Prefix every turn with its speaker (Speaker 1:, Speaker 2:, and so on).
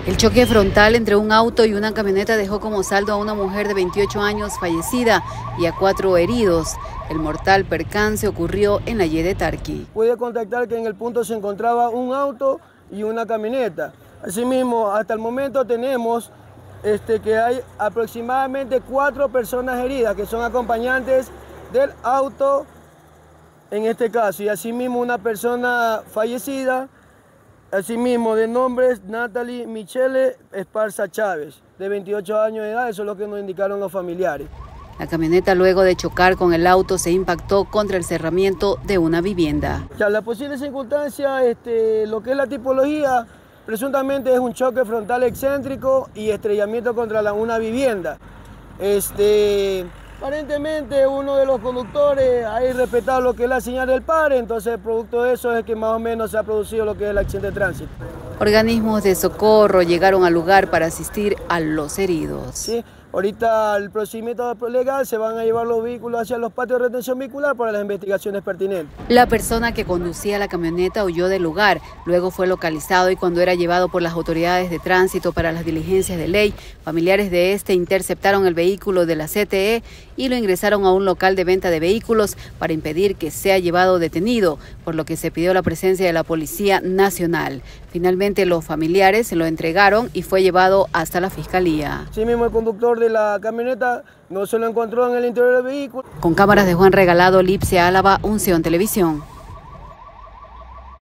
Speaker 1: El choque frontal entre un auto y una camioneta dejó como saldo a una mujer de 28 años fallecida y a 4 heridos. El mortal percance ocurrió en la Y de Tarqui.
Speaker 2: Pude contactar que en el punto se encontraba un auto y una camioneta. Asimismo, hasta el momento tenemos que hay aproximadamente 4 personas heridas que son acompañantes del auto en este caso, y asimismo una persona fallecida, asimismo de nombre Natalie Michele Esparza Chávez, de 28 años de edad. Eso es lo que nos indicaron los familiares.
Speaker 1: La camioneta, luego de chocar con el auto, se impactó contra el cerramiento de una vivienda.
Speaker 2: La posible circunstancia, lo que es la tipología, presuntamente es un choque frontal excéntrico y estrellamiento contra una vivienda. Aparentemente uno de los conductores ha irrespetado lo que es la señal del pare, entonces producto de eso es que más o menos se ha producido lo que es el accidente de tránsito.
Speaker 1: Organismos de socorro llegaron al lugar para asistir a los heridos.
Speaker 2: Sí, ahorita el procedimiento legal se van a llevar los vehículos hacia los patios de retención vehicular para las investigaciones pertinentes.
Speaker 1: La persona que conducía la camioneta huyó del lugar, luego fue localizado y cuando era llevado por las autoridades de tránsito para las diligencias de ley, familiares de interceptaron el vehículo de la CTE y lo ingresaron a un local de venta de vehículos para impedir que sea llevado detenido, por lo que se pidió la presencia de la Policía Nacional. Finalmente los familiares se lo entregaron y fue llevado hasta la Fiscalía.
Speaker 2: Sí mismo el conductor de la camioneta no se lo encontró en el interior del vehículo.
Speaker 1: Con cámaras de Juan Regalado, Lipsia Álava, Unción Televisión.